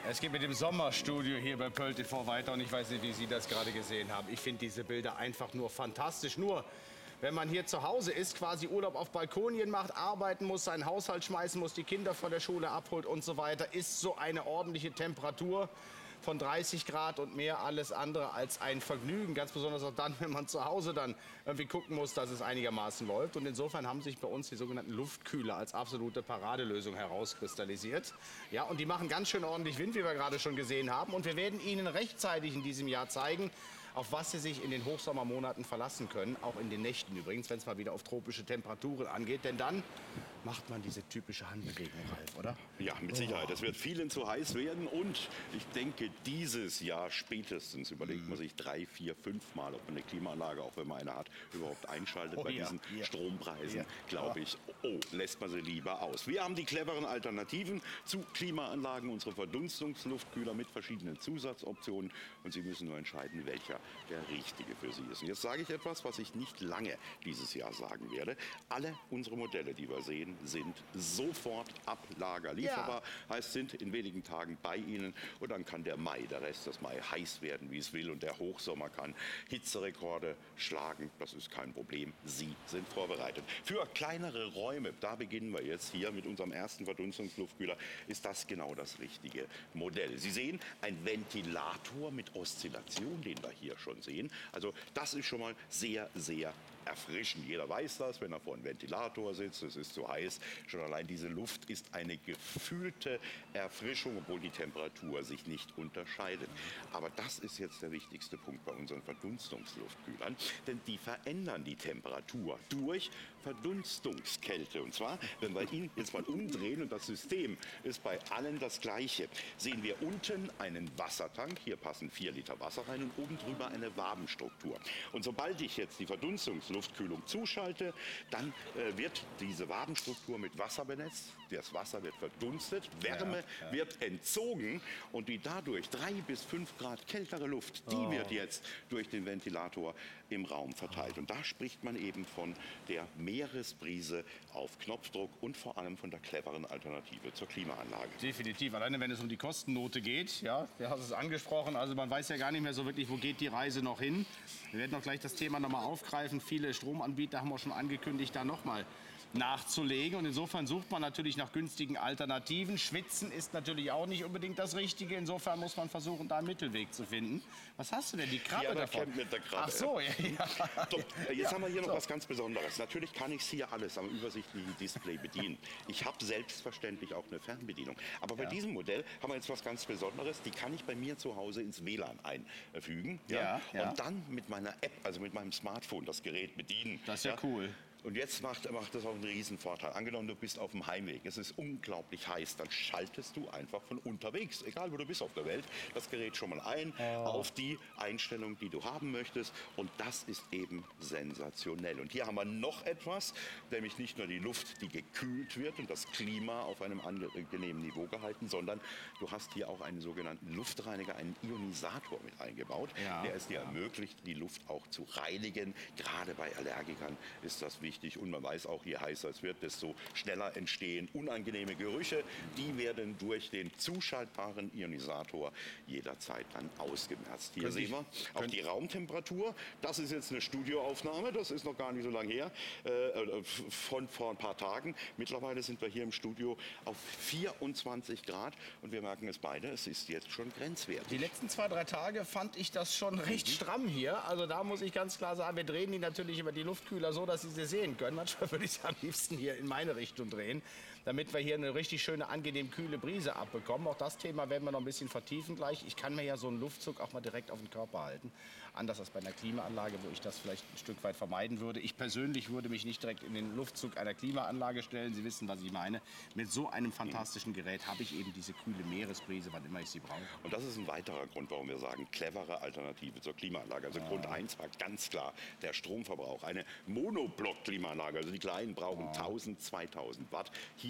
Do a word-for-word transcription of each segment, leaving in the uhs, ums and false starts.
Es geht mit dem Sommerstudio hier bei Pearl T V weiter und ich weiß nicht, wie Sie das gerade gesehen haben. Ich finde diese Bilder einfach nur fantastisch. Nur, wenn man hier zu Hause ist, quasi Urlaub auf Balkonien macht, arbeiten muss, seinen Haushalt schmeißen muss, die Kinder von der Schule abholt und so weiter, ist so eine ordentliche Temperatur von dreißig Grad und mehr alles andere als ein Vergnügen. Ganz besonders auch dann, wenn man zu Hause dann irgendwie gucken muss, dass es einigermaßen läuft. Und insofern haben sich bei uns die sogenannten Luftkühler als absolute Paradelösung herauskristallisiert. Ja, und die machen ganz schön ordentlich Wind, wie wir gerade schon gesehen haben. Und wir werden Ihnen rechtzeitig in diesem Jahr zeigen, auf was Sie sich in den Hochsommermonaten verlassen können. Auch in den Nächten übrigens, wenn es mal wieder auf tropische Temperaturen angeht. Denn dann macht man diese typische Handbewegung, Ralf, oder? Ja, mit Sicherheit. Es wird vielen zu heiß werden. Und ich denke, dieses Jahr spätestens überlegt man sich drei, vier, fünf Mal, ob man eine Klimaanlage, auch wenn man eine hat, überhaupt einschaltet. Oh, bei ja, diesen ja. Strompreisen, Ja. glaube ich, oh, lässt man sie lieber aus. Wir haben die cleveren Alternativen zu Klimaanlagen, unsere Verdunstungsluftkühler mit verschiedenen Zusatzoptionen. Und Sie müssen nur entscheiden, welcher der richtige für Sie ist. Und jetzt sage ich etwas, was ich nicht lange dieses Jahr sagen werde. Alle unsere Modelle, die wir sehen, sind sofort ab Lager lieferbar. Ja. Heißt, sind in wenigen Tagen bei Ihnen. Und dann kann der Mai, der Rest des Mai, heiß werden, wie es will. Und der Hochsommer kann Hitzerekorde schlagen. Das ist kein Problem. Sie sind vorbereitet. Für kleinere Räume, da beginnen wir jetzt hier mit unserem ersten Verdunstungsluftkühler, ist das genau das richtige Modell. Sie sehen, ein Ventilator mit Oszillation, den wir hier schon sehen. Also das ist schon mal sehr, sehr erfrischend. Jeder weiß das, wenn er vor einem Ventilator sitzt, es ist zu heiß. Schon allein diese Luft ist eine gefühlte Erfrischung, obwohl die Temperatur sich nicht unterscheidet. Aber das ist jetzt der wichtigste Punkt bei unseren Verdunstungsluftkühlern, denn die verändern die Temperatur durch Verdunstungskälte. Und zwar, wenn wir ihn jetzt mal umdrehen und das System ist bei allen das gleiche, sehen wir unten einen Wassertank, hier passen vier Liter Wasser rein und oben drüber eine Wabenstruktur. Und sobald ich jetzt die Verdunstungsluftkühlung zuschalte, dann äh, wird diese Wabenstruktur mit Wasser benetzt. Das Wasser wird verdunstet, Wärme ja, ja. wird entzogen und die dadurch drei bis fünf Grad kältere Luft, die oh. wird jetzt durch den Ventilator im Raum verteilt. Und da spricht man eben von der Meeresbrise auf Knopfdruck und vor allem von der cleveren Alternative zur Klimaanlage. Definitiv, alleine wenn es um die Kostennote geht, ja, du hast es angesprochen, also man weiß ja gar nicht mehr so wirklich, wo geht die Reise noch hin. Wir werden auch gleich das Thema noch mal aufgreifen. Viele Stromanbieter haben auch schon angekündigt, da noch mal nachzulegen. Und insofern sucht man natürlich nach günstigen Alternativen. Schwitzen ist natürlich auch nicht unbedingt das Richtige. Insofern muss man versuchen, da einen Mittelweg zu finden. Was hast du denn? Die Krabbe ja, davon? Mit der Krabbe. Ach so, ja. ja. So, jetzt ja, haben wir hier so. noch was ganz Besonderes. Natürlich kann ich hier alles am übersichtlichen Display bedienen. Ich habe selbstverständlich auch eine Fernbedienung. Aber bei ja. diesem Modell haben wir jetzt was ganz Besonderes. Die kann ich bei mir zu Hause ins W L A N einfügen. Ja, ja, ja. Und dann mit meiner App, also mit meinem Smartphone, das Gerät bedienen. Das ist ja, ja cool. Und jetzt macht, macht das auch einen riesen Vorteil. Angenommen, du bist auf dem Heimweg, es ist unglaublich heiß, dann schaltest du einfach von unterwegs, egal wo du bist auf der Welt, das Gerät schon mal ein oh. auf die Einstellung, die du haben möchtest. Und das ist eben sensationell. Und hier haben wir noch etwas, nämlich nicht nur die Luft, die gekühlt wird und das Klima auf einem angenehmen Niveau gehalten, sondern du hast hier auch einen sogenannten Luftreiniger, einen Ionisator mit eingebaut, ja. der es dir ja. ermöglicht, die Luft auch zu reinigen. Gerade bei Allergikern ist das wichtig. Wichtig. Und man weiß auch, je heißer es wird, desto schneller entstehen unangenehme Gerüche. Die werden durch den zuschaltbaren Ionisator jederzeit dann ausgemerzt. Hier sehen wir auch die Raumtemperatur. Das ist jetzt eine Studioaufnahme, das ist noch gar nicht so lange her, äh, von vor ein paar Tagen. Mittlerweile sind wir hier im Studio auf vierundzwanzig Grad und wir merken es beide, es ist jetzt schon grenzwertig. Die letzten zwei, drei Tage fand ich das schon recht stramm hier. Also da muss ich ganz klar sagen, wir drehen die natürlich über die Luftkühler so, dass sie sie sehen können. Manchmal würde ich es am liebsten hier in meine Richtung drehen, damit wir hier eine richtig schöne, angenehm kühle Brise abbekommen. Auch das Thema werden wir noch ein bisschen vertiefen gleich. Ich kann mir ja so einen Luftzug auch mal direkt auf den Körper halten. Anders als bei einer Klimaanlage, wo ich das vielleicht ein Stück weit vermeiden würde. Ich persönlich würde mich nicht direkt in den Luftzug einer Klimaanlage stellen. Sie wissen, was ich meine. Mit so einem fantastischen Gerät habe ich eben diese kühle Meeresbrise, wann immer ich sie brauche. Und das ist ein weiterer Grund, warum wir sagen, clevere Alternative zur Klimaanlage. Also ja. Grund eins war ganz klar der Stromverbrauch. Eine Monoblock-Klimaanlage, also die kleinen brauchen ja. tausend, zweitausend Watt. Hier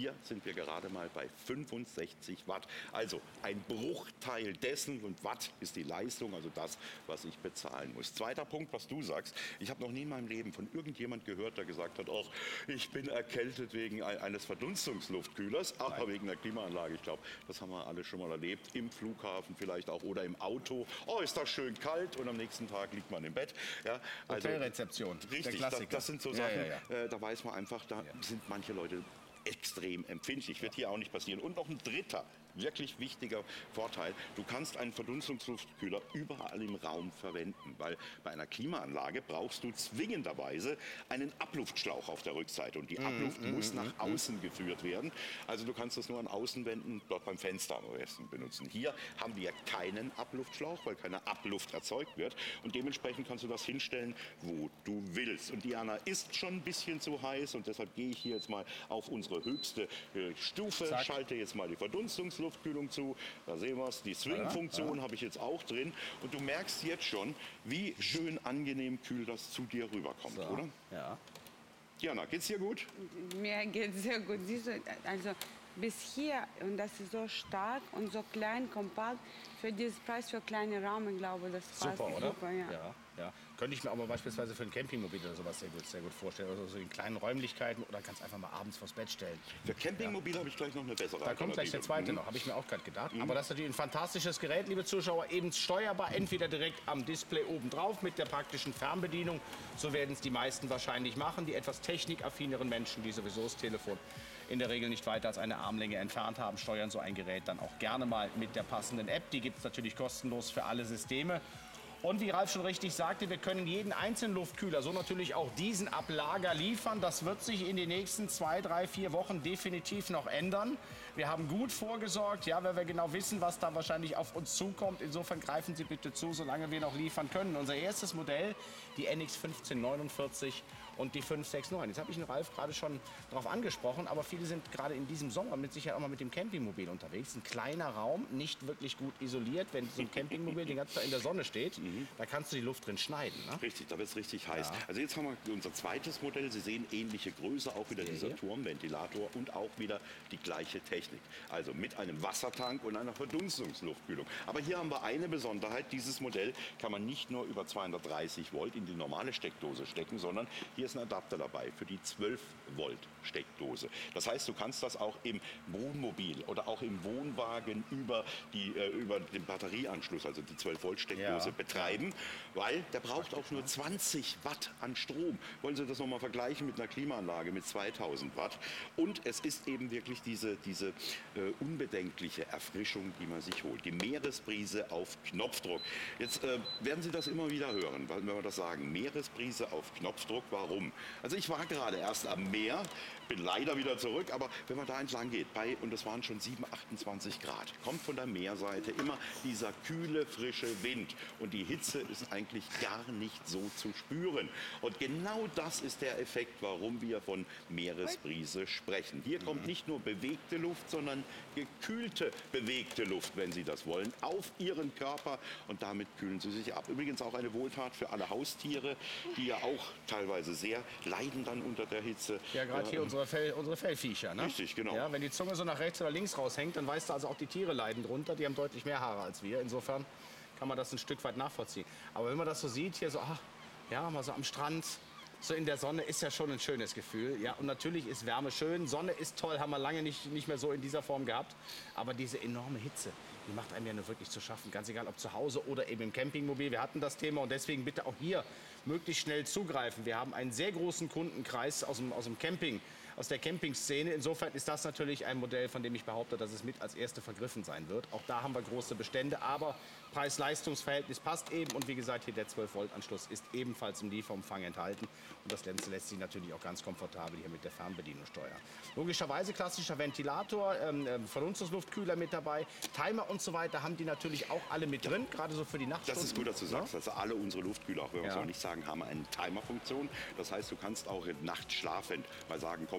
hier sind wir gerade mal bei fünfundsechzig Watt. Also ein Bruchteil dessen, und Watt ist die Leistung, also das, was ich bezahlen muss. Zweiter Punkt, was du sagst. Ich habe noch nie in meinem Leben von irgendjemand gehört, der gesagt hat, ach, ich bin erkältet wegen eines Verdunstungsluftkühlers, aber wegen der Klimaanlage. Ich glaube, das haben wir alle schon mal erlebt. Im Flughafen vielleicht auch oder im Auto. Oh, ist das schön kalt, und am nächsten Tag liegt man im Bett. Ja, also, Hotelrezeption, richtig, der Klassiker. Das, das sind so Sachen, ja, ja, ja. Äh, da weiß man einfach, da ja. sind manche Leute extrem empfindlich. Wird hier auch nicht passieren. Und noch ein dritter, wirklich wichtiger Vorteil. Du kannst einen Verdunstungsluftkühler überall im Raum verwenden, weil bei einer Klimaanlage brauchst du zwingenderweise einen Abluftschlauch auf der Rückseite. Und die Abluft mm, muss mm, nach mm. außen geführt werden. Also du kannst das nur an Außenwänden, dort beim Fenster am besten benutzen. Hier haben wir keinen Abluftschlauch, weil keine Abluft erzeugt wird. Und dementsprechend kannst du das hinstellen, wo du willst. Und Diana ist schon ein bisschen zu heiß, und deshalb gehe ich hier jetzt mal auf unsere höchste äh, Stufe, Zack. Schalte jetzt mal die Verdunstungsluftkühlung zu. Da sehen wir es. Die Swing-Funktion ja, ja. habe ich jetzt auch drin. Und du merkst jetzt schon, wie schön angenehm kühl das zu dir rüberkommt, so. Oder? Ja. Diana, geht's dir gut? Mir geht's sehr gut. Siehst du, also bis hier, und das ist so stark und so klein, kompakt, für diesen Preis für kleine Rahmen, glaube ich, das passt super, oder? Super, ja. Ja, ja. Könnte ich mir aber beispielsweise für ein Campingmobil oder sowas sehr gut, sehr gut vorstellen. Also so in kleinen Räumlichkeiten, oder kannst einfach mal abends vors Bett stellen. Für Campingmobil ja. habe ich gleich noch eine bessere. Da kommt gleich der zweite mhm. noch, habe ich mir auch gerade gedacht. Mhm. Aber das ist natürlich ein fantastisches Gerät, liebe Zuschauer, eben steuerbar, entweder direkt am Display oben drauf mit der praktischen Fernbedienung. So werden es die meisten wahrscheinlich machen, die etwas technikaffineren Menschen, die sowieso das Telefon in der Regel nicht weiter als eine Armlänge entfernt haben, steuern so ein Gerät dann auch gerne mal mit der passenden App. Die gibt es natürlich kostenlos für alle Systeme. Und wie Ralf schon richtig sagte, wir können jeden einzelnen Luftkühler, so natürlich auch diesen ab Lager liefern. Das wird sich in den nächsten zwei, drei, vier Wochen definitiv noch ändern. Wir haben gut vorgesorgt, ja, weil wir genau wissen, was da wahrscheinlich auf uns zukommt. Insofern greifen Sie bitte zu, solange wir noch liefern können. Unser erstes Modell, die N X fünfzehn neunundvierzig und die fünf sechs neun. Jetzt habe ich den Ralf gerade schon darauf angesprochen, aber viele sind gerade in diesem Sommer mit Sicherheit auch mal mit dem Campingmobil unterwegs. Ein kleiner Raum, nicht wirklich gut isoliert. Wenn so ein Campingmobil den ganzen Tag in der Sonne steht, mhm. da kannst du die Luft drin schneiden. Ne? Richtig, da wird es richtig heiß. Ja. Also jetzt haben wir unser zweites Modell. Sie sehen ähnliche Größe, auch wieder dieser Turmventilator und auch wieder die gleiche Technik. Also mit einem Wassertank und einer Verdunstungsluftkühlung. Aber hier haben wir eine Besonderheit. Dieses Modell kann man nicht nur über zweihundertdreißig Volt in die normale Steckdose stecken, sondern hier ist ein Adapter dabei für die zwölf Volt Steckdose. Das heißt, du kannst das auch im Wohnmobil oder auch im Wohnwagen über, die, äh, über den Batterieanschluss, also die zwölf Volt Steckdose, ja. betreiben, weil der braucht auch nur zwanzig Watt an Strom. Wollen Sie das nochmal vergleichen mit einer Klimaanlage mit zweitausend Watt? Und es ist eben wirklich diese, diese äh, unbedenkliche Erfrischung, die man sich holt. Die Meeresbrise auf Knopfdruck. Jetzt äh, werden Sie das immer wieder hören, wenn wir das sagen. Meeresbrise auf Knopfdruck. Warum? Also ich war gerade erst am Meer, bin leider wieder zurück, aber wenn man da entlang geht, bei, und es waren schon sieben, achtundzwanzig Grad, kommt von der Meerseite immer dieser kühle, frische Wind. Und die Hitze ist eigentlich gar nicht so zu spüren. Und genau das ist der Effekt, warum wir von Meeresbrise sprechen. Hier kommt nicht nur bewegte Luft, sondern gekühlte, bewegte Luft, wenn Sie das wollen, auf Ihren Körper, und damit kühlen Sie sich ab. Übrigens auch eine Wohltat für alle Haustiere, die ja auch teilweise sehr leiden dann unter der Hitze. Ja, gerade äh, hier unsere, Fell, unsere Fellviecher. Ne? Richtig, genau. Ja, wenn die Zunge so nach rechts oder links raushängt, dann weißt du also auch, die Tiere leiden drunter. Die haben deutlich mehr Haare als wir. Insofern kann man das ein Stück weit nachvollziehen. Aber wenn man das so sieht, hier so, ach, ja, mal so am Strand, so in der Sonne, ist ja schon ein schönes Gefühl. Ja, und natürlich ist Wärme schön, Sonne ist toll, haben wir lange nicht, nicht mehr so in dieser Form gehabt. Aber diese enorme Hitze, die macht einem ja nur wirklich zu schaffen. Ganz egal, ob zu Hause oder eben im Campingmobil. Wir hatten das Thema, und deswegen bitte auch hier möglichst schnell zugreifen. Wir haben einen sehr großen Kundenkreis aus dem, aus dem Camping, aus der Campingszene. Insofern ist das natürlich ein Modell, von dem ich behaupte, dass es mit als erste vergriffen sein wird. Auch da haben wir große Bestände, aber Preis-Leistungs-Verhältnis passt eben. Und wie gesagt, hier der zwölf Volt Anschluss ist ebenfalls im Lieferumfang enthalten. Und das Ganze lässt sich natürlich auch ganz komfortabel hier mit der Fernbedienung steuern. Logischerweise klassischer Ventilator, ähm, Verdunstungsluftkühler mit dabei, Timer und so weiter haben die natürlich auch alle mit drin, gerade so für die Nachtstunden. Das ist gut, dass du sagst. Also alle unsere Luftkühler, auch wenn wir es ja. noch nicht sagen, haben eine Timer-Funktion. Das heißt, du kannst auch in Nacht schlafend mal sagen, komm,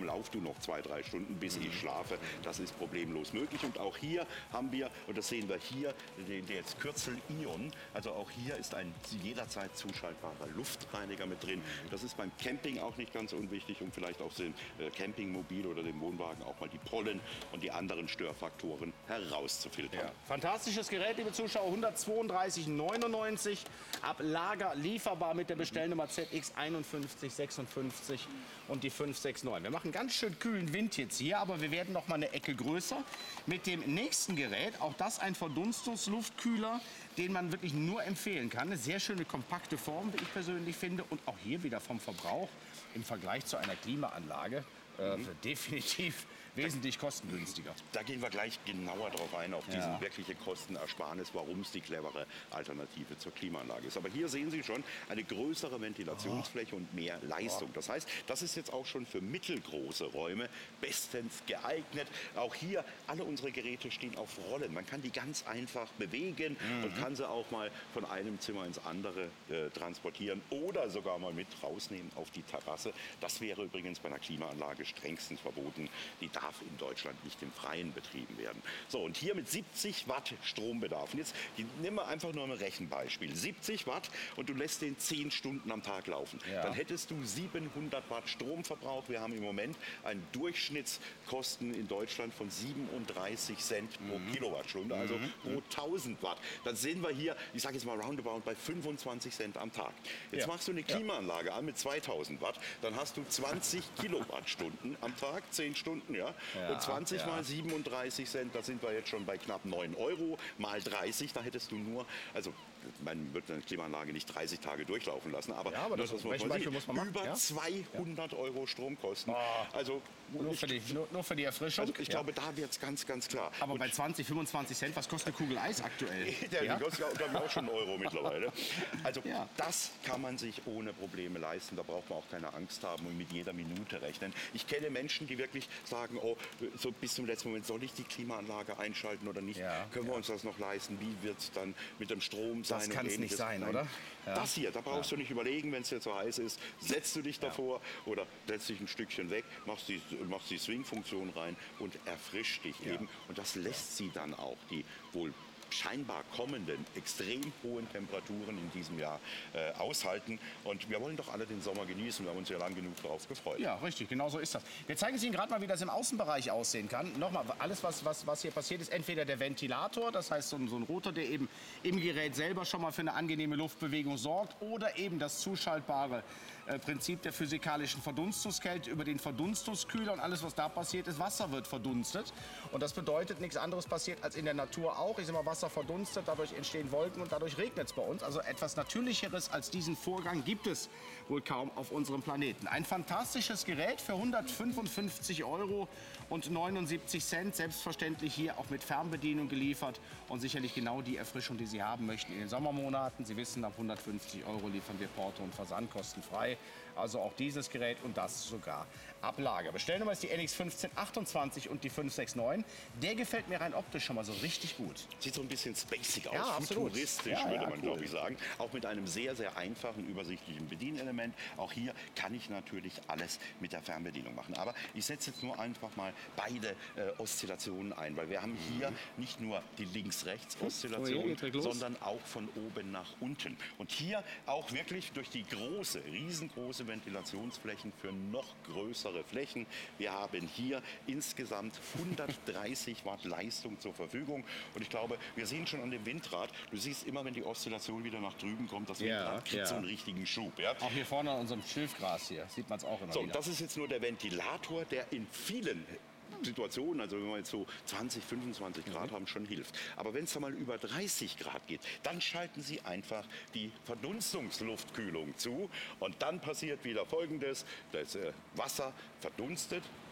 lauf du noch zwei, drei Stunden, bis ich schlafe. Das ist problemlos möglich. Und auch hier haben wir, und das sehen wir hier, den, den jetzt Kürzel Ion. Also auch hier ist ein jederzeit zuschaltbarer Luftreiniger mit drin. Das ist beim Camping auch nicht ganz unwichtig, um vielleicht auch den äh, Campingmobil oder den Wohnwagen auch mal die Pollen und die anderen Störfaktoren herauszufiltern. Ja. Fantastisches Gerät, liebe Zuschauer, hundertzweiunddreißig neunundneunzig, ab Lager lieferbar mit der Bestellnummer Z X einundfünfzig sechsundfünfzig und die fünf sechs neun. Wir machen ganz schön kühlen Wind jetzt hier, aber wir werden noch mal eine Ecke größer mit dem nächsten Gerät. Auch das ein Verdunstungsluftkühler, den man wirklich nur empfehlen kann. Eine sehr schöne kompakte Form, wie ich persönlich finde, und auch hier wieder vom Verbrauch im Vergleich zu einer Klimaanlage äh, definitiv wesentlich kostengünstiger. Da gehen wir gleich genauer drauf ein, auf diese Ja. wirkliche Kostenersparnis, warum es die clevere Alternative zur Klimaanlage ist. Aber hier sehen Sie schon eine größere Ventilationsfläche und mehr Leistung. Das heißt, das ist jetzt auch schon für mittelgroße Räume bestens geeignet. Auch hier, alle unsere Geräte stehen auf Rollen. Man kann die ganz einfach bewegen Mhm. und kann sie auch mal von einem Zimmer ins andere äh, transportieren oder sogar mal mit rausnehmen auf die Terrasse. Das wäre übrigens bei einer Klimaanlage strengstens verboten. Die darf in Deutschland nicht im Freien betrieben werden. So, und hier mit siebzig Watt Strombedarf. Und jetzt nehmen wir einfach nur ein Rechenbeispiel. siebzig Watt und du lässt den zehn Stunden am Tag laufen. Ja. Dann hättest du siebenhundert Watt Stromverbrauch. Wir haben im Moment einen Durchschnittskosten in Deutschland von siebenunddreißig Cent pro Kilowattstunde, also pro tausend Watt. Dann sehen wir hier, ich sage jetzt mal roundabout, bei fünfundzwanzig Cent am Tag. Jetzt Ja. machst du eine Klimaanlage an mit zweitausend Watt, dann hast du zwanzig Kilowattstunden am Tag, zehn Stunden, ja. Ja, Und zwanzig ja. mal siebenunddreißig Cent, da sind wir jetzt schon bei knapp neun Euro, mal dreißig, da hättest du nur, also man wird eine Klimaanlage nicht dreißig Tage durchlaufen lassen, aber, Ja, aber das muss man Rechenbeispiel sehen, muss man machen, über ja. zweihundert Euro Stromkosten. Ah. Also, Nur für die, nur, nur für die Erfrischung. also ich Ja. glaube, da wird es ganz, ganz klar. Aber Und bei zwanzig, fünfundzwanzig Cent, was kostet eine Kugel Eis aktuell? der Ja? die kostet, glaube ich, auch schon einen Euro mittlerweile. Also Ja. das kann man sich ohne Probleme leisten. Da braucht man auch keine Angst haben und mit jeder Minute rechnen. Ich kenne Menschen, die wirklich sagen, oh, so bis zum letzten Moment, soll ich die Klimaanlage einschalten oder nicht? Ja, Können wir uns das noch leisten? Wie wird es dann mit dem Strom sein? Das und kann's nicht Ähnliches? sein, Nein. oder? Ja. Das hier, da brauchst du nicht überlegen, wenn es dir zu heiß ist. Setzt du dich davor oder setzt dich ein Stückchen weg, machst die, machst die Swing-Funktion rein und erfrischt dich eben. Und das lässt sie dann auch, die wohl scheinbar kommenden extrem hohen Temperaturen in diesem Jahr äh, aushalten. Und wir wollen doch alle den Sommer genießen. Wir haben uns ja lang genug darauf gefreut. Ja, richtig, genau so ist das. Wir zeigen es Ihnen gerade mal, wie das im Außenbereich aussehen kann. Nochmal, alles, was, was, was hier passiert, ist entweder der Ventilator, das heißt so ein, so ein Rotor, der eben im Gerät selber schon mal für eine angenehme Luftbewegung sorgt, oder eben das zuschaltbare äh, Prinzip der physikalischen Verdunstungskälte über den Verdunstungskühler. Und alles, was da passiert ist, Wasser wird verdunstet. Und das bedeutet, nichts anderes passiert als in der Natur auch. Ich sag mal, Wasser verdunstet, dadurch entstehen Wolken und dadurch regnet es bei uns. Also etwas Natürlicheres als diesen Vorgang gibt es wohl kaum auf unserem Planeten. Ein fantastisches Gerät für hundertfünfundfünfzig Euro und neunundsiebzig Cent. Selbstverständlich hier auch mit Fernbedienung geliefert und sicherlich genau die Erfrischung, die Sie haben möchten in den Sommermonaten. Sie wissen, ab hundertfünfzig Euro liefern wir Porto und Versand kostenfrei. Also auch dieses Gerät und das sogar ab Lager. Bestellnummer ist die N X fünfzehn achtundzwanzig und die fünf sechs neun. Der gefällt mir rein optisch schon mal so richtig gut. Sieht so ein bisschen spacig aus, Ja, absolut. futuristisch, Ja, würde ja, man, cool. glaube ich, sagen. Auch mit einem sehr, sehr einfachen, übersichtlichen Bedienelement. Auch hier kann ich natürlich alles mit der Fernbedienung machen. Aber ich setze jetzt nur einfach mal beide äh, Oszillationen ein, weil wir haben hier nicht nur die Oh, Links-Rechts-Oszillation, hier direkt los. sondern auch von oben nach unten. Und hier auch wirklich durch die große, riesengroße Ventilationsflächen für noch größere Flächen. Wir haben hier insgesamt hundertdreißig Watt Leistung zur Verfügung. Und ich glaube, wir sehen schon an dem Windrad, du siehst immer, wenn die Oszillation wieder nach drüben kommt, das Ja, Windrad kriegt ja. so einen richtigen Schub. Ja? Auch hier vorne an unserem Schilfgras hier sieht man es auch immer So, wieder. das ist jetzt nur der Ventilator, der in vielen Situationen, also wenn wir jetzt so zwanzig, fünfundzwanzig Grad haben, schon hilft. Aber wenn es da mal über dreißig Grad geht, dann schalten Sie einfach die Verdunstungsluftkühlung zu und dann passiert wieder Folgendes: Das äh, Wasser verdunstet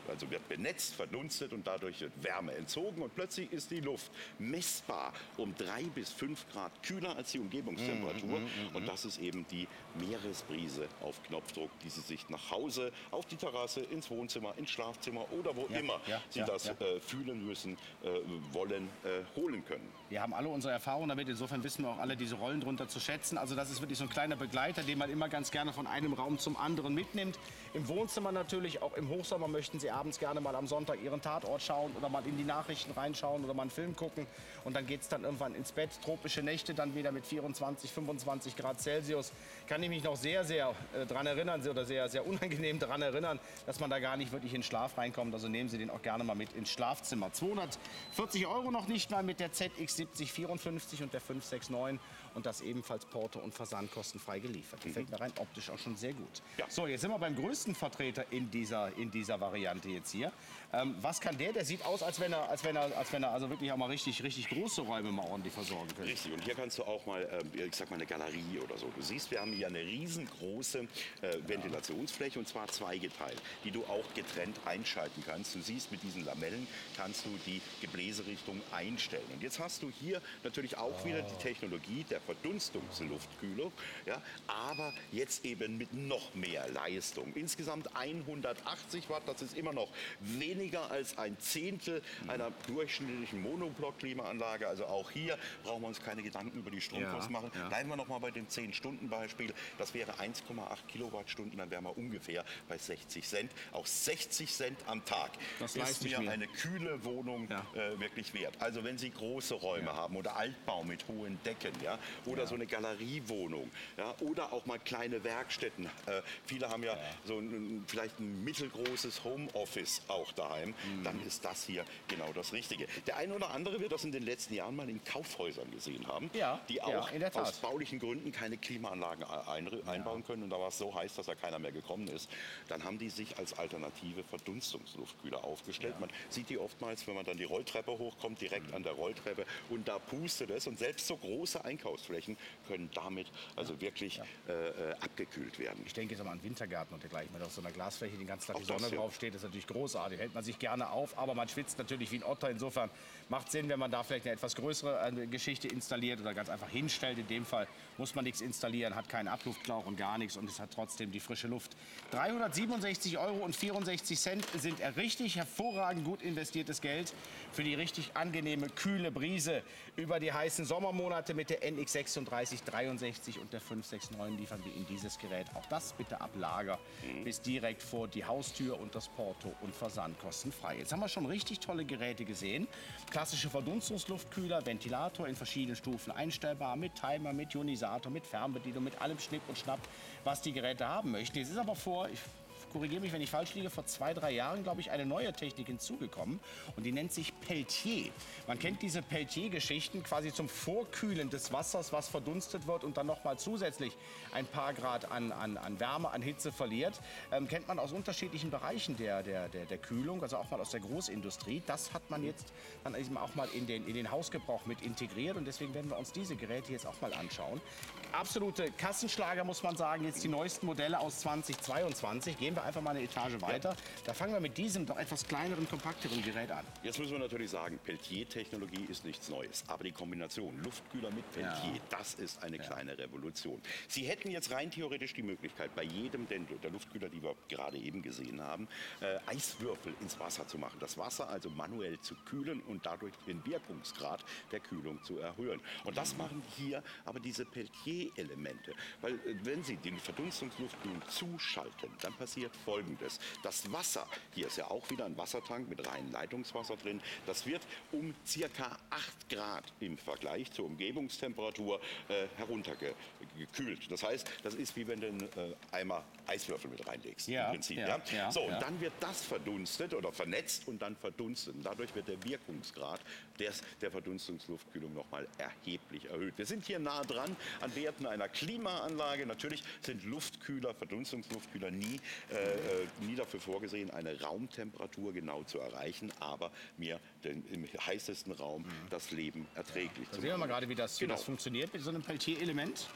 also wird benetzt, verdunstet und dadurch wird Wärme entzogen und plötzlich ist die Luft messbar um drei bis fünf Grad kühler als die Umgebungstemperatur. Mm, mm, mm, und das ist eben die Meeresbrise auf Knopfdruck, die Sie sich nach Hause, auf die Terrasse, ins Wohnzimmer, ins Schlafzimmer oder wo ja, immer ja, Sie ja, das ja. Äh, fühlen müssen, äh, wollen, äh, holen können. Wir haben alle unsere Erfahrungen damit, insofern wissen wir auch alle diese Rollen drunter zu schätzen. Also das ist wirklich so ein kleiner Begleiter, den man immer ganz gerne von einem Raum zum anderen mitnimmt. Im Wohnzimmer natürlich, auch im Hochsommer möchten Sie abends gerne mal am Sonntag Ihren Tatort schauen oder mal in die Nachrichten reinschauen oder mal einen Film gucken. Und dann geht es dann irgendwann ins Bett. Tropische Nächte dann wieder mit vierundzwanzig, fünfundzwanzig Grad Celsius. Kann ich mich noch sehr, sehr äh, daran erinnern oder sehr, sehr unangenehm daran erinnern, dass man da gar nicht wirklich in Schlaf reinkommt. Also nehmen Sie den auch gerne mal mit ins Schlafzimmer. zweihundertvierzig Euro noch nicht mal mit der Z X siebzig vierundfünfzig und der fünf sechs neun und das ebenfalls Porto und Versand kostenfrei geliefert. Gefällt mir rein optisch auch schon sehr gut. Ja. So, jetzt sind wir beim größten Vertreter in dieser, in dieser Variante jetzt hier. Ähm, was kann der? Der sieht aus, als wenn er, als wenn er, als wenn er also wirklich auch mal richtig, richtig große Räume mal ordentlich versorgen könnte. Richtig. Und hier kannst du auch mal, äh, ich sag mal, eine Galerie oder so. Du siehst, wir haben hier eine riesengroße äh, Ventilationsfläche und zwar zweigeteilt, die du auch getrennt einschalten kannst. Du siehst, mit diesen Lamellen kannst du die Gebläserichtung einstellen. Und jetzt hast du hier natürlich auch oh. wieder die Technologie der Verdunstungsluftkühlung, ja, aber jetzt eben mit noch mehr Leistung. Insgesamt hundertachtzig Watt, das ist immer noch weniger als ein Zehntel einer durchschnittlichen Monoblock-Klimaanlage. Also auch hier brauchen wir uns keine Gedanken über die Stromkosten ja, machen. Ja. Bleiben wir noch mal bei dem zehn Stunden Beispiel. Das wäre eins Komma acht Kilowattstunden, dann wären wir ungefähr bei sechzig Cent. Auch sechzig Cent am Tag das ist mir, mir eine kühle Wohnung ja. äh, wirklich wert. Also wenn Sie große Räume ja. haben oder Altbau mit hohen Decken, ja, oder ja. so eine Galeriewohnung, ja, oder auch mal kleine Werkstätten. Äh, viele haben ja, ja. so ein, vielleicht ein mittelgroßes Homeoffice auch daheim. Mhm. Dann ist das hier genau das Richtige. Der eine oder andere wird das in den letzten Jahren mal in Kaufhäusern gesehen haben, ja. die auch ja, aus baulichen Gründen keine Klimaanlagen ein, einbauen ja. können. Und da war es so heiß, dass da keiner mehr gekommen ist. Dann haben die sich als alternative Verdunstungsluftkühler aufgestellt. Ja. Man sieht die oftmals, wenn man dann die Rolltreppe hochkommt, direkt mhm. an der Rolltreppe und da pustet es. Und selbst so große Einkaufsflächen können damit also ja. wirklich ja. Äh, abgekühlt werden. Ich denke jetzt mal an Wintergarten und dergleichen. Wenn auf so einer Glasfläche den ganzen Tag auch die Sonne drauf steht, ist natürlich großartig. Hält man sich gerne auf, aber man schwitzt natürlich wie ein Otter. Insofern macht Sinn, wenn man da vielleicht eine etwas größere äh, Geschichte installiert oder ganz einfach hinstellt. In dem Fall muss man nichts installieren, hat keinen Abluftschlauch und gar nichts und es hat trotzdem die frische Luft. dreihundertsiebenundsechzig Euro und vierundsechzig Cent sind richtig hervorragend gut investiertes Geld für die richtig angenehme, kühle Brise über die heißen Sommermonate mit der N X sechsunddreißig dreiundsechzig und der fünf sechs neun liefern wir in dieses Gerät. Auch das bitte ab Lager mhm. bis direkt vor die Haustür und das Porto und Versand kostenfrei. Jetzt haben wir schon richtig tolle Geräte gesehen. Klassische Verdunstungsluftkühler, Ventilator in verschiedenen Stufen einstellbar, mit Timer, mit Ionisator, mit Fernbedienung, mit allem Schnipp und Schnapp, was die Geräte haben möchten. Jetzt ist aber vor, ich korrigiere mich, wenn ich falsch liege, vor zwei, drei Jahren, glaube ich, eine neue Technik hinzugekommen und die nennt sich Peltier. Man kennt diese Peltier-Geschichten quasi zum Vorkühlen des Wassers, was verdunstet wird und dann noch mal zusätzlich ein paar Grad an, an, an Wärme, an Hitze verliert. Ähm, kennt man aus unterschiedlichen Bereichen der, der, der, der Kühlung, also auch mal aus der Großindustrie. Das hat man jetzt dann eben auch mal in den, in den Hausgebrauch mit integriert und deswegen werden wir uns diese Geräte jetzt auch mal anschauen. Absolute Kassenschlager, muss man sagen, jetzt die neuesten Modelle aus zweitausendzweiundzwanzig. Gehen wir einfach mal eine Etage weiter. Ja. Da fangen wir mit diesem doch etwas kleineren, kompakteren Gerät an. Jetzt müssen wir natürlich sagen, Peltier-Technologie ist nichts Neues. Aber die Kombination Luftkühler mit Peltier, ja. das ist eine ja. kleine Revolution. Sie hätten jetzt rein theoretisch die Möglichkeit, bei jedem der Luftkühler, die wir gerade eben gesehen haben, äh, Eiswürfel ins Wasser zu machen. Das Wasser also manuell zu kühlen und dadurch den Wirkungsgrad der Kühlung zu erhöhen. Und das machen hier aber diese Peltier-Elemente. Weil äh, wenn Sie die Verdunstungsluftkühlung zuschalten, dann passiert Folgendes. Das Wasser, hier ist ja auch wieder ein Wassertank mit reinem Leitungswasser drin, das wird um circa acht Grad im Vergleich zur Umgebungstemperatur äh, heruntergekühlt. Das heißt, das ist wie wenn du einen äh, Eimer Eiswürfel mit reinlegst, ja, im Prinzip. Ja, ja? Ja, so, und ja. dann wird das verdunstet oder vernetzt und dann verdunstet. Und dadurch wird der Wirkungsgrad des, der Verdunstungsluftkühlung nochmal erheblich erhöht. Wir sind hier nah dran an Werten einer Klimaanlage. Natürlich sind Luftkühler, Verdunstungsluftkühler nie Äh, nie dafür vorgesehen, eine Raumtemperatur genau zu erreichen, aber mir den, im heißesten Raum mhm. das Leben erträglich ja. zu machen. Sehen wir mal gerade, wie das, genau. wie das funktioniert mit so einem Peltier-Element.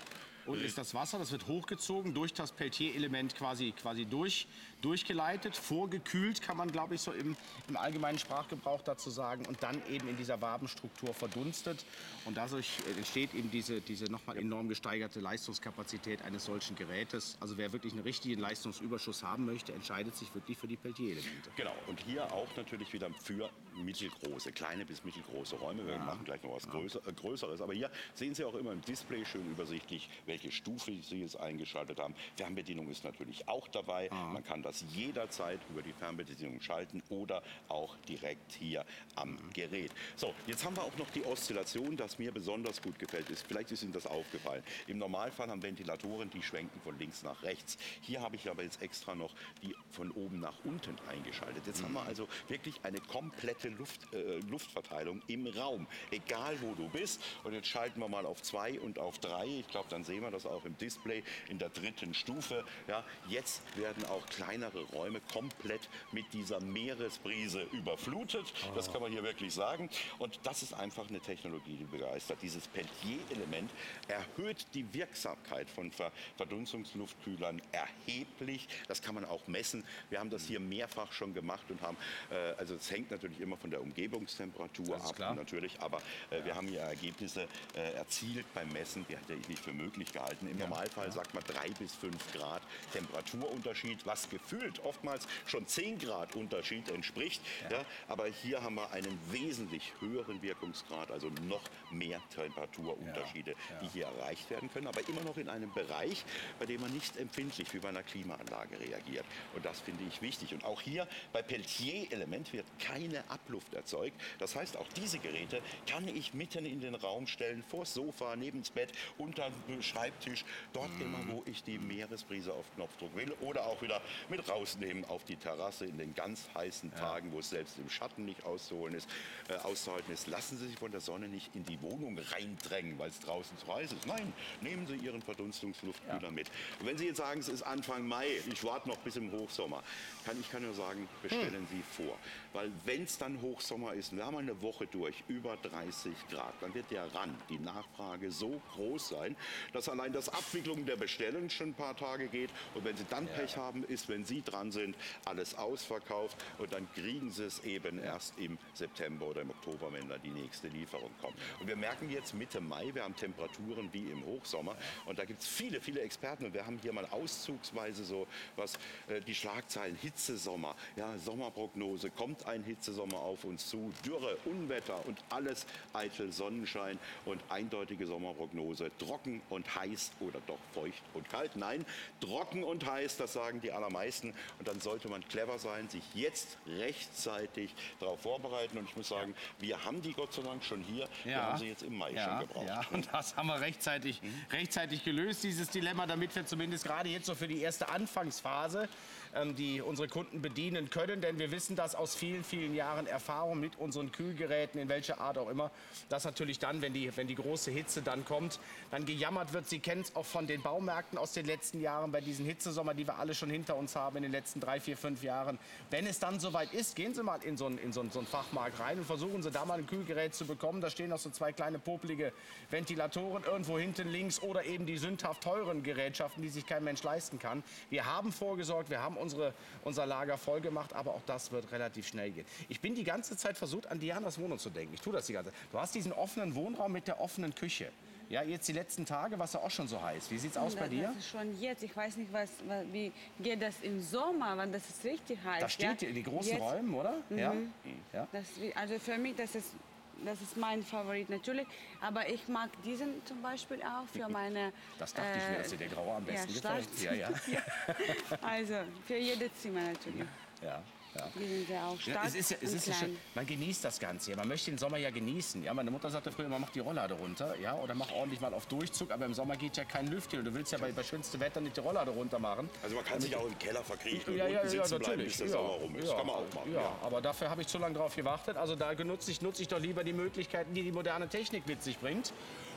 Unten ist das Wasser, das wird hochgezogen, durch das Peltier-Element quasi, quasi durch, durchgeleitet, vorgekühlt, kann man, glaube ich, so im, im allgemeinen Sprachgebrauch dazu sagen, und dann eben in dieser Wabenstruktur verdunstet. Und dadurch entsteht eben diese, diese nochmal enorm gesteigerte Leistungskapazität eines solchen Gerätes. Also wer wirklich einen richtigen Leistungsüberschuss haben möchte, entscheidet sich wirklich für die Peltier-Elemente. Genau, und hier auch natürlich wieder für mittelgroße, kleine bis mittelgroße Räume. Wir ja. machen gleich noch was Größer, äh, Größeres. Aber hier sehen Sie auch immer im Display schön übersichtlich, welche Stufe Sie jetzt eingeschaltet haben. Fernbedienung ist natürlich auch dabei. Ah. Man kann das jederzeit über die Fernbedienung schalten oder auch direkt hier am mhm. Gerät. So, jetzt haben wir auch noch die Oszillation, das mir besonders gut gefällt ist. Vielleicht ist Ihnen das aufgefallen. Im Normalfall haben Ventilatoren, die schwenken von links nach rechts. Hier habe ich aber jetzt extra noch die von oben nach unten eingeschaltet. Jetzt mhm. haben wir also wirklich eine komplette Luft, äh, Luftverteilung im Raum, egal wo du bist. Und jetzt schalten wir mal auf zwei und auf drei. Ich glaube, dann sehen wir das auch im Display in der dritten Stufe. Ja, jetzt werden auch kleinere Räume komplett mit dieser Meeresbrise überflutet. Oh. Das kann man hier wirklich sagen. Und das ist einfach eine Technologie, die begeistert. Dieses Peltier-Element erhöht die Wirksamkeit von Ver Verdunstungsluftkühlern erheblich. Das kann man auch messen. Wir haben das hier mehrfach schon gemacht und haben, äh, also es hängt natürlich immer von der Umgebungstemperatur ab, klar. natürlich, aber äh, ja. wir haben hier Ergebnisse äh, erzielt beim Messen, die hätte ich nicht für möglich gehalten. Im ja. Normalfall ja. sagt man drei bis fünf Grad Temperaturunterschied, was gefühlt oftmals schon zehn Grad Unterschied entspricht. Ja. Ja, aber hier haben wir einen wesentlich höheren Wirkungsgrad, also noch mehr Temperaturunterschiede, ja. Ja. die hier erreicht werden können, aber immer noch in einem Bereich, bei dem man nicht empfindlich wie bei einer Klimaanlage reagiert. Und das finde ich wichtig. Und auch hier bei Peltier-Element wird keine Abluft erzeugt. Das heißt, auch diese Geräte kann ich mitten in den Raum stellen, vors Sofa, neben das Bett, unter dem Schreibtisch, dort mm. immer, wo ich die Meeresbrise auf Knopfdruck will, oder auch wieder mit rausnehmen auf die Terrasse in den ganz heißen ja. Tagen, wo es selbst im Schatten nicht auszuholen ist, äh, auszuhalten ist. Lassen Sie sich von der Sonne nicht in die Wohnung reindrängen, weil es draußen zu heiß ist. Nein, nehmen Sie Ihren Verdunstungsluftkühler ja. mit. Und wenn Sie jetzt sagen, es ist Anfang Mai, ich warte noch bis im Hochsommer, kann ich kann nur sagen, bestellen hm. Sie vor. Weil wenn es dann Hochsommer ist, und wir haben eine Woche durch über dreißig Grad, dann wird der Rand, die Nachfrage so groß sein, dass allein das Abwicklung der Bestellung schon ein paar Tage geht. Und wenn Sie dann ja. Pech haben, ist, wenn Sie dran sind, alles ausverkauft. Und dann kriegen Sie es eben ja. erst im September oder im Oktober, wenn dann die nächste Lieferung kommt. Und wir merken jetzt Mitte Mai, wir haben Temperaturen wie im Hochsommer. Und da gibt es viele, viele Experten. Und wir haben hier mal auszugsweise so was, äh, die Schlagzeilen Hitzesommer, ja, Sommerprognose, kommt ein Hitzesommer auf uns zu, Dürre, Unwetter und alles eitel Sonnenschein und eindeutige Sommerprognose, trocken und heiß oder doch feucht und kalt. Nein, trocken und heiß, das sagen die allermeisten. Und dann sollte man clever sein, sich jetzt rechtzeitig darauf vorbereiten. Und ich muss sagen, wir haben die Gott sei Dank schon hier. Ja. Wir haben sie jetzt im Mai ja. schon gebraucht. Ja, und das haben wir rechtzeitig, mhm. rechtzeitig gelöst, dieses Dilemma, damit wir zumindest gerade jetzt so für die erste Anfangsphase ähm, die unsere Kunden bedienen können. Denn wir wissen das aus vielen, vielen Jahren Erfahrung mit unseren Kühlgeräten, in welcher Art auch immer, dass natürlich dann, wenn die, wenn die große Hitze dann kommt, dann gejammert wird. Sie kennen es auch von den Baumärkten aus den letzten Jahren, bei diesen Hitzesommer, die wir alle schon hinter uns haben in den letzten drei, vier, fünf Jahren. Wenn es dann soweit ist, gehen Sie mal in so einen, in so einen, so einen Fachmarkt rein und versuchen Sie da mal ein Kühlgerät zu bekommen. Da stehen noch so zwei kleine popelige Ventilatoren irgendwo hinten links oder eben die sündhaft teuren Gerätschaften, die sich kein Mensch leisten kann. Wir haben vorgesorgt, wir haben unsere, unser Lager voll gemacht, aber auch das wird relativ schnell gehen. Ich bin die ganze Zeit versucht, an Dianas Wohnung zu denken. Ich tue das die ganze Zeit. Du hast diesen offenen Wohnraum mit der offenen Küche. Ja, jetzt die letzten Tage war es ja auch schon so heiß. Wie sieht es aus bei dir? Das ist schon jetzt. Ich weiß nicht, was, wie geht das im Sommer, wann das ist richtig heiß. Das steht ja in den großen jetzt. Räumen, oder? Mhm. Ja. Ja. Das, also für mich, das ist, das ist mein Favorit natürlich. Aber ich mag diesen zum Beispiel auch für meine... Das dachte äh, ich mir, dass dir der Graue am besten ja, gefällt. Ja, ja. Also für jedes Zimmer natürlich. Ja. Ja. Die sind ja auch stark. Ja, es ist ja, es ist ja schön. Man genießt das Ganze. Ja. Man möchte den Sommer ja genießen. Ja, meine Mutter sagte früher, man macht die Rolllade runter, ja, oder mach ordentlich mal auf Durchzug. Aber im Sommer geht ja kein Lüftchen. Du willst ja bei, bei schönstem Wetter nicht die Rolllade runter machen. Also man kann sich auch im Keller verkriechen ja, und ja, unten ja, sitzen natürlich. bleiben, bis der ja, Sommer rum ist. Ja, kann man auch machen. Ja, ja. aber dafür habe ich zu lange drauf gewartet. Also da nutze ich, nutze ich doch lieber die Möglichkeiten, die die moderne Technik mit sich bringt.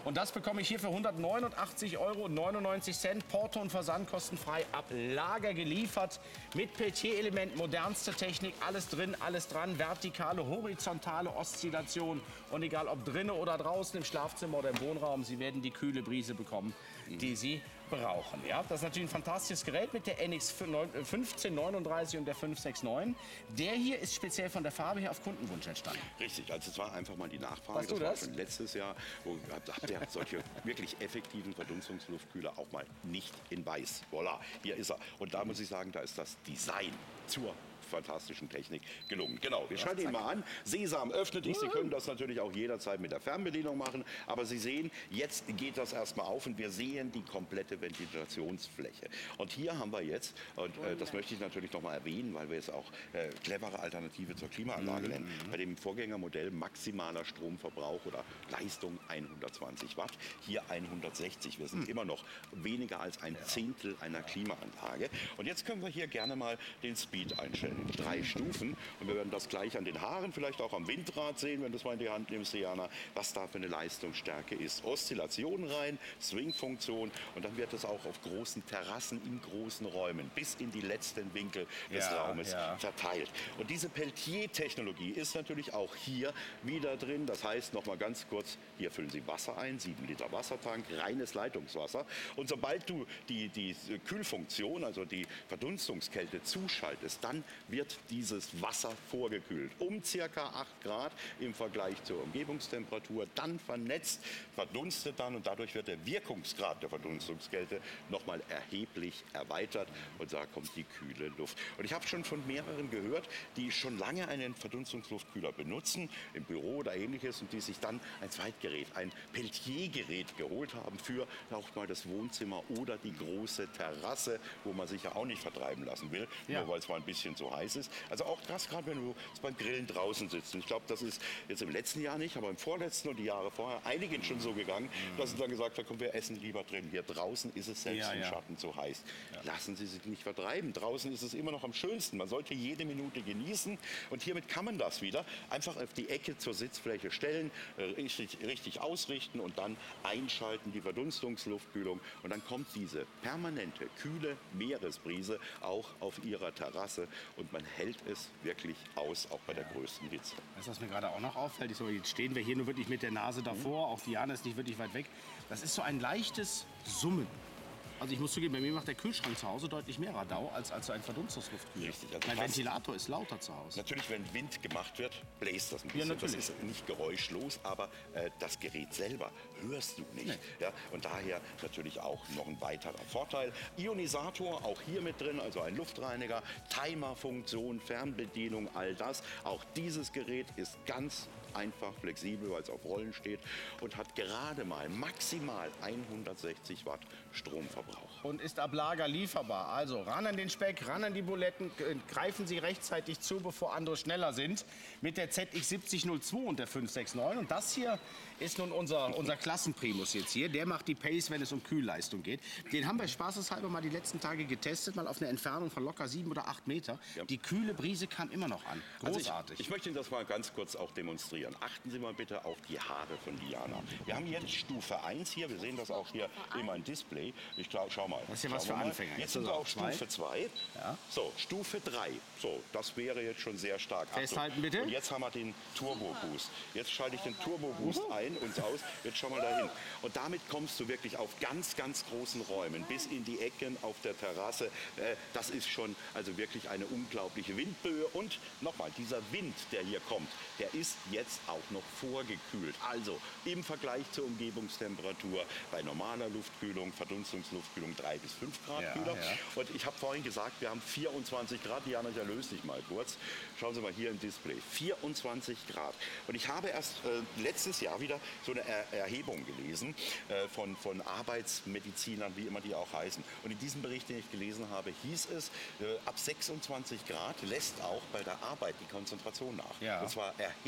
Und das bekomme ich hier für hundertneunundachtzig Euro und neunundneunzig Cent. Porto und Versand kostenfrei ab Lager geliefert. Mit Peltier-Element, modernste Technik, alles drin, alles dran. Vertikale, horizontale Oszillation. Und egal ob drinnen oder draußen, im Schlafzimmer oder im Wohnraum, Sie werden die kühle Brise bekommen, die Sie brauchen. Ja, das ist natürlich ein fantastisches Gerät mit der N X fünfzehn neununddreißig und der fünf sechs neun. Der hier ist speziell von der Farbe her auf Kundenwunsch entstanden. Richtig, also es war einfach mal die Nachfrage. Weißt du das war das? schon letztes Jahr, wo habt ihr solche wirklich effektiven Verdunstungsluftkühler auch mal nicht in weiß. Voilà, hier ist er. Und da muss ich sagen, da ist das Design zur fantastischen Technik gelungen. Genau, wir schalten ihn mal an. Sesam öffnet sich. Sie können das natürlich auch jederzeit mit der Fernbedienung machen. Aber Sie sehen, jetzt geht das erstmal auf und wir sehen die komplette Ventilationsfläche. Und hier haben wir jetzt, und äh, das möchte ich natürlich noch mal erwähnen, weil wir es auch äh, clevere Alternative zur Klimaanlage nennen. Bei dem Vorgängermodell maximaler Stromverbrauch oder Leistung hundertzwanzig Watt, hier hundertsechzig. Wir sind immer noch weniger als ein Zehntel einer Klimaanlage. Und jetzt können wir hier gerne mal den Speed einstellen. In drei Stufen. Und wir werden das gleich an den Haaren, vielleicht auch am Windrad sehen, wenn du das mal in die Hand nimmst, Diana, was da für eine Leistungsstärke ist. Oszillationen rein, Swing-Funktion und dann wird es auch auf großen Terrassen in großen Räumen bis in die letzten Winkel des Ja, Raumes ja. verteilt. Und diese Peltier-Technologie ist natürlich auch hier wieder drin. Das heißt, noch mal ganz kurz, hier füllen Sie Wasser ein, sieben Liter Wassertank, reines Leitungswasser. Und sobald du die, die Kühlfunktion, also die Verdunstungskälte zuschaltest, dann wird dieses Wasser vorgekühlt um circa acht Grad im Vergleich zur Umgebungstemperatur, dann vernetzt, verdunstet dann und dadurch wird der Wirkungsgrad der Verdunstungskälte noch mal erheblich erweitert und da kommt die kühle Luft. Und ich habe schon von mehreren gehört, die schon lange einen Verdunstungsluftkühler benutzen, im Büro oder ähnliches und die sich dann ein Zweitgerät, ein Peltier-Gerät geholt haben für auch mal das Wohnzimmer oder die große Terrasse, wo man sich ja auch nicht vertreiben lassen will, Ja. nur weil es mal ein bisschen zu heiß ist. Also auch das, gerade wenn du beim Grillen draußen sitzt. Und ich glaube, das ist jetzt im letzten Jahr nicht, aber im vorletzten und die Jahre vorher einigen schon so gegangen, dass sie dann gesagt haben, komm, wir essen lieber drin. Hier draußen ist es selbst Ja, im ja. Schatten zu heiß. Lassen Sie sich nicht vertreiben. Draußen ist es immer noch am schönsten. Man sollte jede Minute genießen. Und hiermit kann man das wieder einfach auf die Ecke zur Sitzfläche stellen, äh, richtig, richtig ausrichten und dann einschalten, die Verdunstungsluftkühlung. Und dann kommt diese permanente, kühle Meeresbrise auch auf Ihrer Terrasse. Und man hält es wirklich aus, auch bei der größten Hitze. Das, was mir gerade auch noch auffällt, ist so, jetzt stehen wir hier nur wirklich mit der Nase davor, auch Diana ist nicht wirklich weit weg. Das ist so ein leichtes Summen. Also ich muss zugeben, bei mir macht der Kühlschrank zu Hause deutlich mehr Radau als, als so ein Verdunstungsluftkühler. Richtig, also mein fast- Ventilator ist lauter zu Hause. Natürlich, wenn Wind gemacht wird, bläst das ein bisschen. natürlich. Das ist nicht geräuschlos, aber äh, das Gerät selber hörst du nicht. Nee. Ja, und daher natürlich auch noch ein weiterer Vorteil. Ionisator, auch hier mit drin, also ein Luftreiniger, Timerfunktion, Fernbedienung, all das. Auch dieses Gerät ist ganz einfach, flexibel, weil es auf Rollen steht und hat gerade mal maximal hundertsechzig Watt Stromverbrauch. Und ist ab Lager lieferbar. Also ran an den Speck, ran an die Buletten, g- greifen Sie rechtzeitig zu, bevor andere schneller sind. Mit der Z X siebzig null zwei und der fünf sechs neun. Und das hier ist nun unser, unser Klassenprimus jetzt hier. Der macht die Pace, wenn es um Kühlleistung geht. Den haben wir spaßeshalber mal die letzten Tage getestet, mal auf eine Entfernung von locker sieben oder acht Meter. Ja. Die kühle Brise kam immer noch an. Also Großartig. ich, ich möchte Ihnen das mal ganz kurz auch demonstrieren. Achten Sie mal bitte auf die Haare von Diana. Wir haben jetzt Stufe eins hier. Wir sehen das auch hier immer im Display. Ich glaub, schau mal. Das ist ja was Schauen für wir mal. Anfänger. Jetzt Jetzt sind ist wir er auf auf zwei. Stufe zwei. Ja. So, Stufe drei. So, das wäre jetzt schon sehr stark. Achtung. Festhalten, bitte. Und jetzt haben wir den Turbo Boost. Jetzt schalte ich den Turbo Boost ein und aus. Jetzt schau mal dahin. Und damit kommst du wirklich auf ganz, ganz großen Räumen, bis in die Ecken auf der Terrasse. Äh, Das ist schon also wirklich eine unglaubliche Windböe. Und nochmal, dieser Wind, der hier kommt, der ist jetzt auch noch vorgekühlt. Also im Vergleich zur Umgebungstemperatur bei normaler Luftkühlung, Verdunstungsluftkühlung drei bis fünf Grad Ja, kühler. ja. Und ich habe vorhin gesagt, wir haben vierundzwanzig Grad. Diana, ich erlöse dich mal kurz. Schauen Sie mal hier im Display. vierundzwanzig Grad. Und ich habe erst äh, letztes Jahr wieder so eine er Erhebung gelesen äh, von, von Arbeitsmedizinern, wie immer die auch heißen. Und in diesem Bericht, den ich gelesen habe, hieß es, äh, ab sechsundzwanzig Grad lässt auch bei der Arbeit die Konzentration nach. Ja. Und zwar erheblich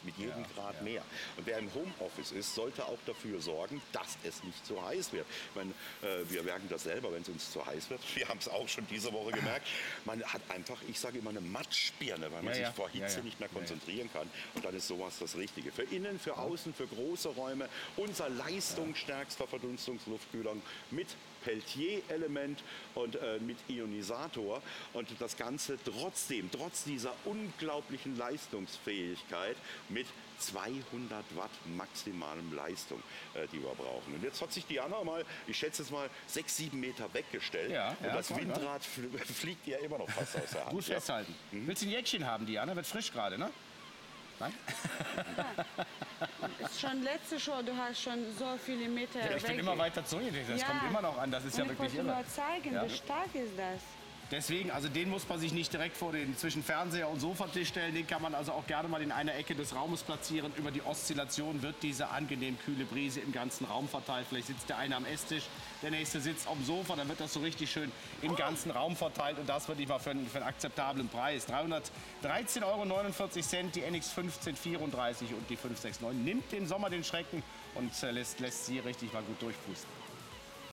mit jedem Ja, Grad ja. mehr. Und wer im Homeoffice ist, sollte auch dafür sorgen, dass es nicht zu heiß wird. Ich meine, äh, wir merken das selber, wenn es uns zu heiß wird. Wir haben es auch schon diese Woche gemerkt. Man hat einfach, ich sage immer, eine Matschbirne, weil man Ja, sich ja. vor Hitze Ja, ja. nicht mehr Ja, ja. konzentrieren kann. Und dann ist sowas das Richtige. Für innen, für außen, für große Räume. Unser leistungsstärkster Verdunstungsluftkühler mit Peltier-Element und äh, mit Ionisator. Und das Ganze trotzdem, trotz dieser unglaublichen Leistungsfähigkeit mit zweihundert Watt maximalem Leistung, äh, die wir brauchen. Und jetzt hat sich Diana mal, ich schätze es mal, sechs, sieben Meter weggestellt. Ja, und ja, das komm, Windrad fl fliegt ihr immer noch fast aus der Hand. Gut Ja. festhalten. Willst du ein Jäckchen haben, Diana? Wird frisch gerade, ne? Nein? Ist schon letzte Show, du hast schon so viele Meter Ja, ich bin weg. immer weiter zurückgedreht. Das Ja. kommt immer noch an. Das ist Und ja ich wirklich wollte irre. nur zeigen, Ja. wie stark ist das. Deswegen, also den muss man sich nicht direkt vor den zwischen Fernseher und Sofatisch stellen. Den kann man also auch gerne mal in einer Ecke des Raumes platzieren. Über die Oszillation wird diese angenehm kühle Brise im ganzen Raum verteilt. Vielleicht sitzt der eine am Esstisch, der nächste sitzt am Sofa. Dann wird das so richtig schön im ganzen Raum verteilt. Und das wirklich mal für einen, für einen akzeptablen Preis. dreihundertdreizehn Euro neunundvierzig Cent, die N X fünfzehn vierunddreißig und die fünf sechs neun. Nimmt den Sommer den Schrecken und äh, lässt, lässt sie richtig mal gut durchpusten.